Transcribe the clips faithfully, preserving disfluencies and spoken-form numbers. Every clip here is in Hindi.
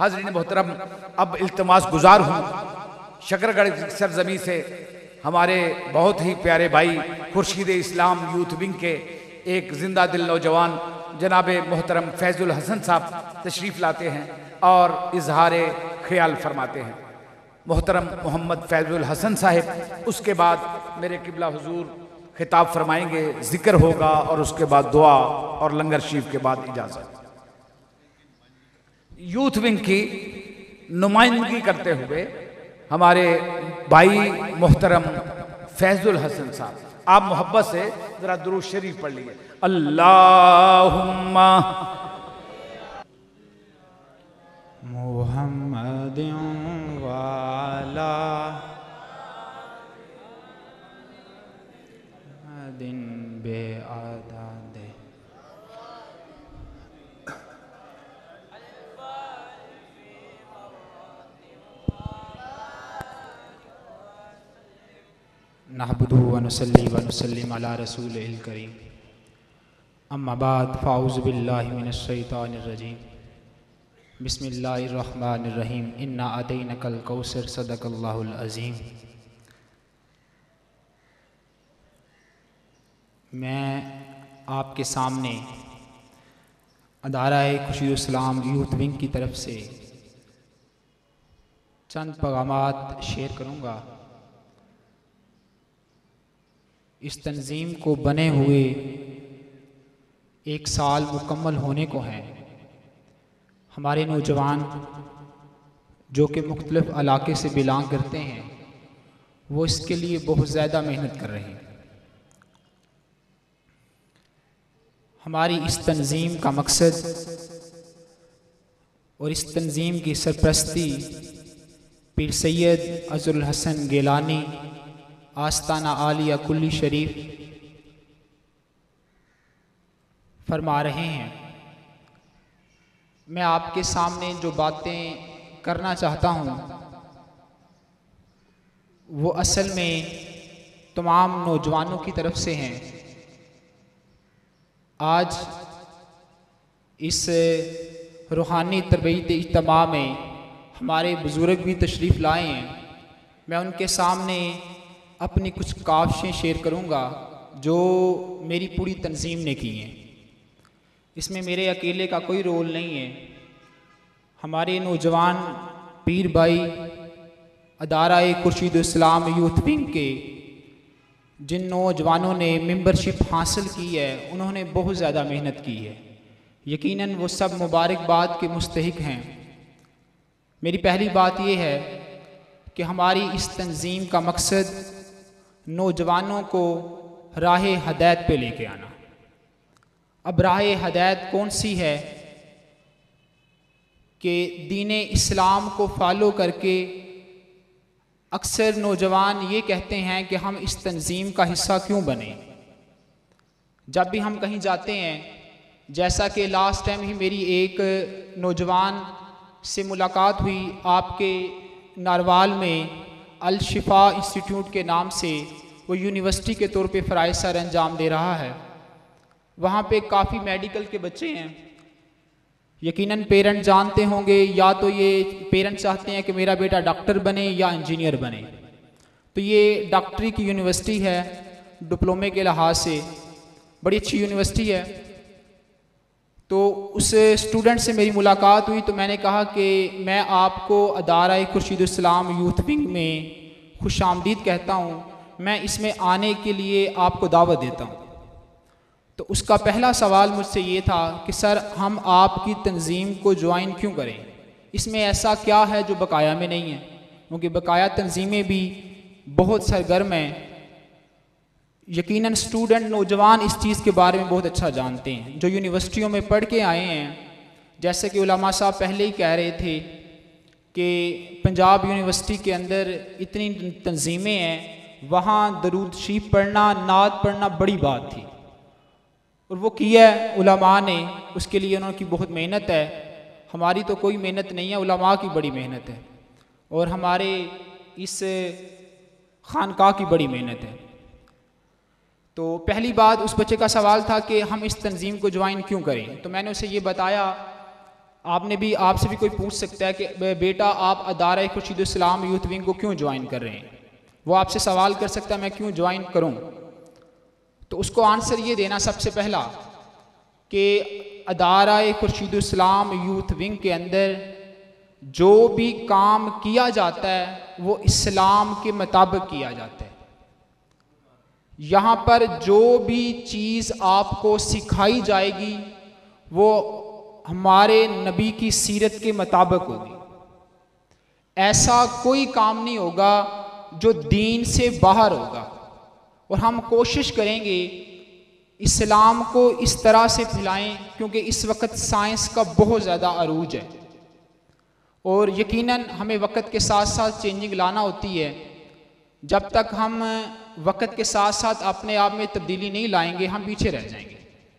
हाज़रीन मोहतरम, अब इल्तिमास गुजार हूँ शकरगढ़ सरजमी से हमारे बहुत ही प्यारे भाई खुर्शीद इस्लाम यूथ विंग के एक जिंदा दिल नौजवान जनाब मोहतरम फैजुल हसन साहब तशरीफ़ लाते हैं और इजहार ख्याल फरमाते हैं। मोहतरम मोहम्मद फैजुल हसन साहिब, उसके बाद मेरे किबला हुजूर खिताब फरमाएंगे, जिक्र होगा और उसके बाद दुआ और लंगर शरीफ के बाद इजाज़त। यूथ विंग की नुमाइंदगी करते हुए हमारे भाई मोहतरम फैजुल हसन साहब, आप मोहब्बत से जरा दुरूद शरीफ पढ़ लीजिए। अल्लाहुम्मा मुहम्मदिन वाला दिन बे आदादे नहमदुहु व नुसल्ली व नुसल्लिम अला रसूलिल करीम, अम्मा बाद फ़ाऊज़ु बिल्लाहि मिनश शैतानिर रजीम, बिस्मिल्लाहिर रहमानिर रहीम, इन्ना अतैनकल कौसर, सदक़ल्लाहुल अज़ीम। मैं आपके सामने अदारा खुर्शीद इस्लाम यूथ विंग की तरफ से चंद पैगामात शेयर करूँगा। इस तंजीम को बने हुए एक साल मुकम्मल होने को हैं। हमारे नौजवान जो कि मुख्तलिफ़ इलाके से बिलोंग करते हैं, वो इसके लिए बहुत ज़्यादा मेहनत कर रहे हैं। हमारी इस तंजीम का मकसद और इस तंजीम की सरपरस्ती पीर सैयद अज़रुल हसन गिलानी आस्ताना आलिया कुल्ली शरीफ फरमा रहे हैं। मैं आपके सामने जो बातें करना चाहता हूँ वो असल में तमाम नौजवानों की तरफ से हैं। आज इस रूहानी तरबियत इज्तिमा में हमारे बुज़ुर्ग भी तशरीफ़ लाए हैं। मैं उनके सामने अपनी कुछ काविशें शेयर करूंगा जो मेरी पूरी तंजीम ने की हैं। इसमें मेरे अकेले का कोई रोल नहीं है। हमारे नौजवान पीर भाई अदारा खुर्शीद इस्लाम यूथ विंग के जिन नौजवानों ने मेंबरशिप हासिल की है, उन्होंने बहुत ज़्यादा मेहनत की है। यकीनन वो सब मुबारकबाद के मुस्तहिक हैं। मेरी पहली बात यह है कि हमारी इस तंजीम का मकसद नौजवानों को राह हदायत पे लेके आना। अब राह हदायत कौन सी है कि दीन इस्लाम को फॉलो करके अक्सर नौजवान ये कहते हैं कि हम इस तंजीम का हिस्सा क्यों बने। जब भी हम कहीं जाते हैं, जैसा कि लास्ट टाइम ही मेरी एक नौजवान से मुलाकात हुई, आपके नारवाल में अल शिफा इंस्टीट्यूट के नाम से वो यूनिवर्सिटी के तौर पे फ़राइज़ सर अंजाम दे रहा है। वहाँ पे काफ़ी मेडिकल के बच्चे हैं। यकीनन पेरेंट जानते होंगे, या तो ये पेरेंट चाहते हैं कि मेरा बेटा डॉक्टर बने या इंजीनियर बने। तो ये डॉक्टरी की यूनिवर्सिटी है, डिप्लोमे के लिहाज से बड़ी अच्छी यूनिवर्सिटी है। तो उस स्टूडेंट से मेरी मुलाकात हुई तो मैंने कहा कि मैं आपको अदारा खुर्शीद इस्लाम यूथ विंग में खुश आमदीद कहता हूँ, मैं इसमें आने के लिए आपको दावत देता हूँ। तो उसका पहला सवाल मुझसे ये था कि सर, हम आपकी तंजीम को ज्वाइन क्यों करें? इसमें ऐसा क्या है जो बकाया में नहीं है? क्योंकि बकाया तंजीमें भी बहुत सरगर्म हैं। यकीनन स्टूडेंट नौजवान इस चीज़ के बारे में बहुत अच्छा जानते हैं, जो यूनिवर्सिटियों में पढ़ के आए हैं। जैसे कि उलमा साहब पहले ही कह रहे थे कि पंजाब यूनिवर्सिटी के अंदर इतनी तंजीमें हैं, वहाँ दरूद शरीफ पढ़ना, नात पढ़ना बड़ी बात थी, और वो किया है उलमा ने। उसके लिए उनकी बहुत मेहनत है। हमारी तो कोई मेहनत नहीं है, उलमा की बड़ी मेहनत है, और हमारे इस खानका की बड़ी मेहनत है। तो पहली बात, उस बच्चे का सवाल था कि हम इस तंजीम को ज्वाइन क्यों करें। तो मैंने उसे ये बताया आपने भी आपसे भी कोई पूछ सकता है कि बेटा आप अदारा खुर्शीद इस्लाम यूथ विंग को क्यों ज्वाइन कर रहे हैं, वो आपसे सवाल कर सकता है मैं क्यों ज्वाइन करूं। तो उसको आंसर ये देना सबसे पहला कि अदारा खुर्शीद इस्लाम यूथ विंग के अंदर जो भी काम किया जाता है वो इस्लाम के मुताबिक किया जाता है। यहाँ पर जो भी चीज़ आपको सिखाई जाएगी वो हमारे नबी की सीरत के मुताबिक होगी। ऐसा कोई काम नहीं होगा जो दीन से बाहर होगा। और हम कोशिश करेंगे इस्लाम को इस तरह से फैलाएं, क्योंकि इस वक्त साइंस का बहुत ज़्यादा अरूज है और यकीनन हमें वक्त के साथ साथ चेंजिंग लाना होती है। जब तक हम वक्त के साथ साथ अपने आप में तब्दीली नहीं लाएंगे हम पीछे रह जाएंगे।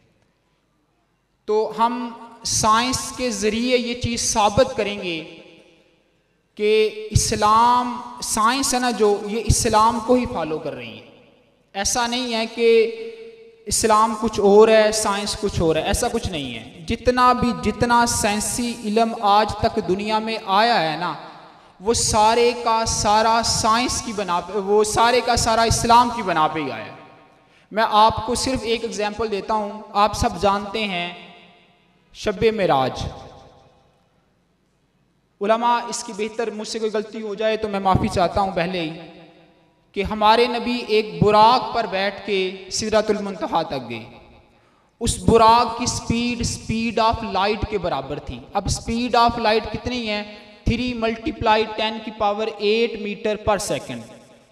तो हम साइंस के ज़रिए ये चीज़ साबित करेंगे कि इस्लाम, साइंस है ना जो, ये इस्लाम को ही फॉलो कर रही है। ऐसा नहीं है कि इस्लाम कुछ और है साइंस कुछ और है, ऐसा कुछ नहीं है। जितना भी जितना साइंसी इल्म आज तक दुनिया में आया है ना, वो सारे का सारा साइंस की बना पे, वो सारे का सारा इस्लाम की बना पे ही आया है। मैं आपको सिर्फ एक एग्जांपल देता हूँ। आप सब जानते हैं शब मेराज। उलमा इसकी बेहतर, मुझसे कोई गलती हो जाए तो मैं माफ़ी चाहता हूँ पहले ही, कि हमारे नबी एक बुराक पर बैठ के सिदरतुल मुंतहा तक गए। उस बुराक की स्पीड स्पीड ऑफ लाइट के बराबर थी। अब स्पीड ऑफ लाइट कितनी है? थ्री मल्टीप्लाई टेन की पावर एट मीटर पर सेकंड।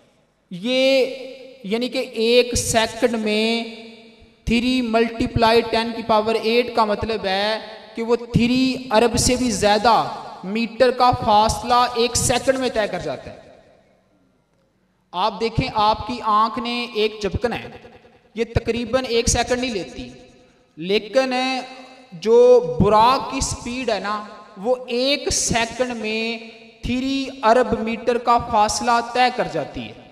ये यानी कि एक सेकंड में थ्री मल्टीप्लाई टेन की पावर एट का मतलब है कि वो थ्री अरब से भी ज़्यादा मीटर का फासला एक सेकंड में तय कर जाता है। आप देखें, आपकी आंख ने एक झपकन है, ये तकरीबन एक सेकंड नहीं लेती, लेकिन जो बुराक की स्पीड है ना, वो एक सेकंड में थ्री अरब मीटर का फासला तय कर जाती है।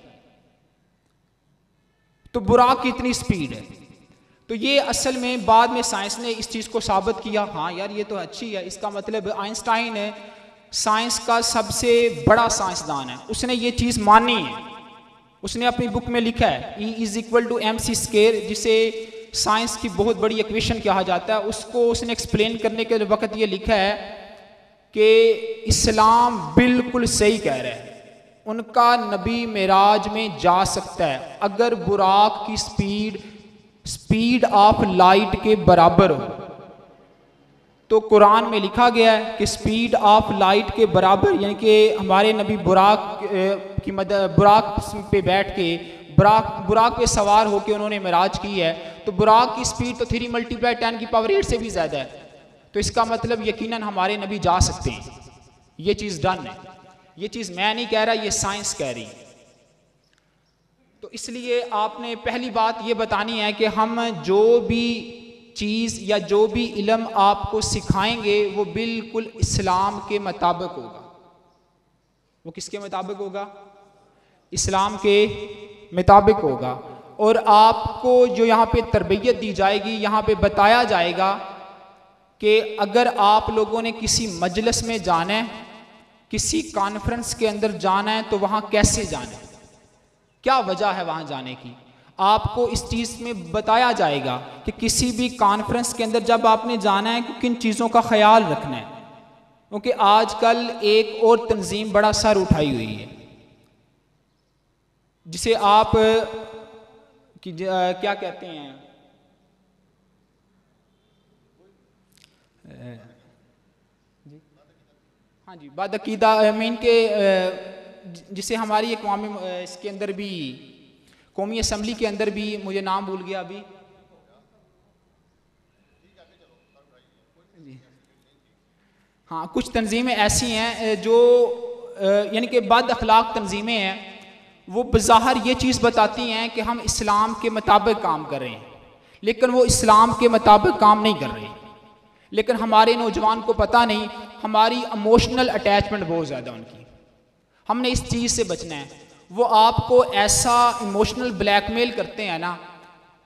तो बुराक की इतनी स्पीड है। तो ये असल में बाद में साइंस ने इस चीज़ को साबित किया, हाँ यार ये तो अच्छी है। इसका मतलब आइंस्टाइन है साइंस का सबसे बड़ा साइंसदान है, उसने ये चीज़ मानी है। उसने अपनी बुक में लिखा है E is equal to M C square, जिसे साइंस की बहुत बड़ी इक्वेशन कहा जाता है। उसको उसने एक्सप्लेन करने के वक्त ये लिखा है कि इस्लाम बिल्कुल सही कह रहा है, उनका नबी मेराज में जा सकता है अगर बुराक की स्पीड स्पीड ऑफ लाइट के बराबर हो। तो कुरान में लिखा गया है कि स्पीड ऑफ लाइट के बराबर, यानी कि हमारे नबी बुराक की मदद बुराक पे बैठ के बुराक बुराक पे सवार होकर उन्होंने मेराज की है। तो बुराक की स्पीड तो थ्री मल्टीप्लाई टेन की पावर एट से भी ज़्यादा है। तो इसका मतलब यकीनन हमारे नबी जा सकते हैं। ये चीज़ डन है। ये चीज़ मैं नहीं कह रहा, ये साइंस कह रही है। तो इसलिए आपने पहली बात ये बतानी है कि हम जो भी चीज़ या जो भी इल्म आपको सिखाएंगे वो बिल्कुल इस्लाम के मुताबिक होगा। वो किसके मुताबिक होगा? इस्लाम के मुताबिक होगा। और आपको जो यहाँ पे तरबियत दी जाएगी, यहाँ पे बताया जाएगा कि अगर आप लोगों ने किसी मजलिस में जाना है, किसी कॉन्फ्रेंस के अंदर जाना है, तो वहाँ कैसे जाना है, क्या वजह है वहाँ जाने की, आपको इस चीज़ में बताया जाएगा कि किसी भी कॉन्फ्रेंस के अंदर जब आपने जाना है किन चीज़ों का ख्याल रखना है। क्योंकि आजकल एक और तंजीम बड़ा सर उठाई हुई है, जिसे आप कि क्या कहते हैं, हाँ जी, बादअकीदा मीन के, जिसे हमारी कौमी इसके अंदर भी कौमी असम्बली के अंदर भी, मुझे नाम भूल गया अभी, हाँ कुछ तंजीमें ऐसी हैं जो यानी कि बद अखलाक तंजीमें हैं, वो बज़ाहिर ये चीज़ बताती हैं कि हम इस्लाम के मुताबिक काम कर रहे हैं, लेकिन वो इस्लाम के मुताबिक काम नहीं कर रहे। लेकिन हमारे नौजवान को पता नहीं, हमारी इमोशनल अटैचमेंट बहुत ज़्यादा उनकी। हमने इस चीज़ से बचना है। वो आपको ऐसा इमोशनल ब्लैकमेल करते हैं ना,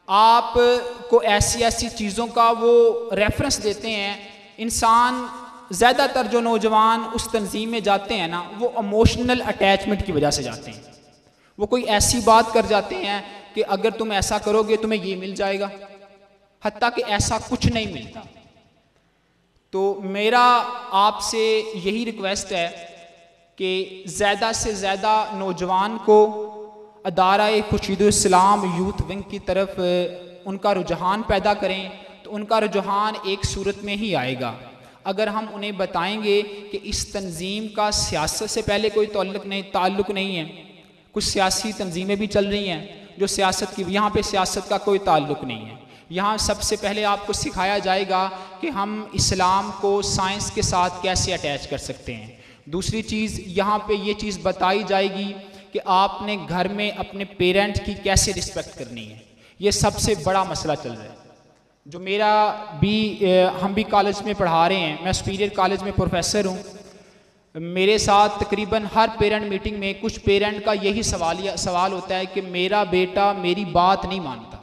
आपको ऐसी ऐसी चीज़ों का वो रेफरेंस देते हैं, इंसान ज़्यादातर जो नौजवान उस तंजीम में जाते हैं ना, वो इमोशनल अटैचमेंट की वजह से जाते हैं। वो कोई ऐसी बात कर जाते हैं कि अगर तुम ऐसा करोगे तुम्हें ये मिल जाएगा, हत्ता कि ऐसा कुछ नहीं मिलता। तो मेरा आपसे यही रिक्वेस्ट है कि ज़्यादा से ज़्यादा नौजवान को अदारा-ए खुर्शीद इस्लाम यूथ विंग की तरफ उनका रुझान पैदा करें, तो उनका रुझान एक सूरत में ही आएगा। अगर हम उन्हें बताएंगे कि इस तंजीम का सियासत से पहले कोई ताल्लुक़ नहीं ताल्लुक़ नहीं है, कुछ सियासी तंजीमें भी चल रही हैं जो सियासत की, यहाँ पे सियासत का कोई ताल्लुक़ नहीं है। यहाँ सबसे पहले आपको सिखाया जाएगा कि हम इस्लाम को साइंस के साथ कैसे अटैच कर सकते हैं। दूसरी चीज़, यहाँ पे ये चीज़ बताई जाएगी कि आपने घर में अपने पेरेंट्स की कैसे रिस्पेक्ट करनी है। ये सबसे बड़ा मसला चल रहा है। जो मेरा भी हम भी कॉलेज में पढ़ा रहे हैं, मैं सुपीरियर कॉलेज में प्रोफेसर हूँ। मेरे साथ तकरीबन हर पेरेंट मीटिंग में कुछ पेरेंट का यही सवाल सवाल होता है कि मेरा बेटा मेरी बात नहीं मानता।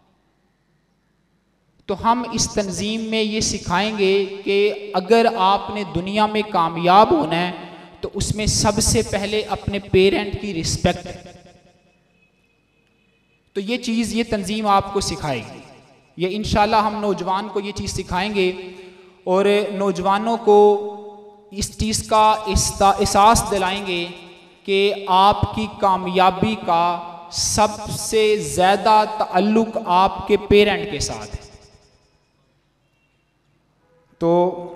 तो हम इस तंजीम में ये सिखाएंगे कि अगर आपने दुनिया में कामयाब होना है तो उसमें सबसे पहले अपने पेरेंट की रिस्पेक्ट है। तो ये चीज़ ये तंजीम आपको सिखाएगी। ये इंशाल्लाह हम नौजवान को ये चीज़ सिखाएंगे और नौजवानों को इस चीज़ का एहसास दिलाएंगे कि आपकी कामयाबी का सबसे ज़्यादा ताल्लुक़ आपके पेरेंट के साथ है। तो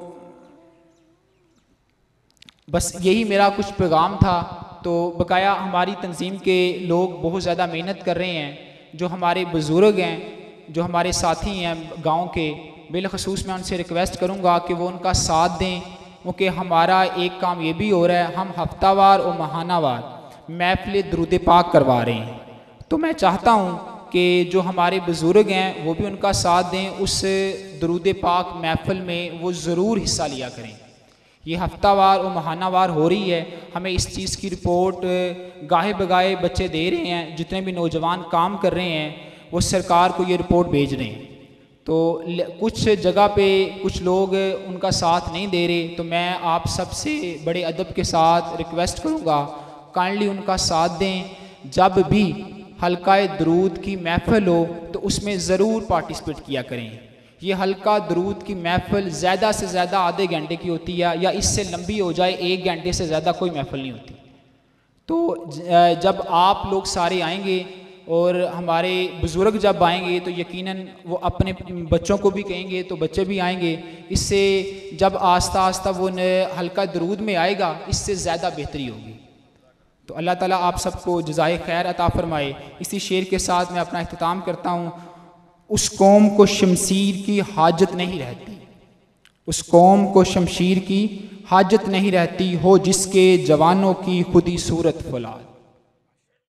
बस यही मेरा कुछ पैगाम था। तो बकाया हमारी तंजीम के लोग बहुत ज़्यादा मेहनत कर रहे हैं। जो हमारे बुज़ुर्ग हैं, जो हमारे साथी हैं गांव के, बिलखसूस मैं उनसे रिक्वेस्ट करूंगा कि वो उनका साथ दें, क्योंकि हमारा एक काम ये भी हो रहा है, हम हफ्तावार और महानावार महफिल दुरूद पाक करवा रहे हैं। तो मैं चाहता हूँ कि जो हमारे बुज़ुर्ग हैं वो भी उनका साथ दें, उस दुरूद पाक महफिल में वो ज़रूर हिस्सा लिया करें। ये हफ्तावार और महानावार हो रही है। हमें इस चीज़ की रिपोर्ट गाहे बगाहे बच्चे दे रहे हैं, जितने भी नौजवान काम कर रहे हैं वो सरकार को ये रिपोर्ट भेज रहे हैं। तो कुछ जगह पे कुछ लोग उनका साथ नहीं दे रहे, तो मैं आप सबसे बड़े अदब के साथ रिक्वेस्ट करूँगा काइंडली उनका साथ दें। जब भी हल्का दरूद की महफिल हो तो उसमें ज़रूर पार्टिसिपेट किया करें। ये हल्का दरूद की महफिल ज़्यादा से ज़्यादा आधे घंटे की होती है, या इससे लंबी हो जाए एक घंटे से ज़्यादा कोई महफिल नहीं होती। तो जब आप लोग सारे आएंगे और हमारे बुज़ुर्ग जब आएंगे तो यकीनन वो अपने बच्चों को भी कहेंगे तो बच्चे भी आएंगे। इससे जब आस्ता आस्ता वो हल्का दरूद में आएगा, इससे ज़्यादा बेहतरी होगी। तो अल्लाह ताला आप सबको जज़ाए खैर अता फरमाए। इसी शेर के साथ मैं अपना इख्तिताम करता हूँ। उस कौम को शमशीर की हाजत नहीं रहती, उस कौम को शमशीर की हाजत नहीं रहती, हो जिसके जवानों की खुदी सूरत फौलाद।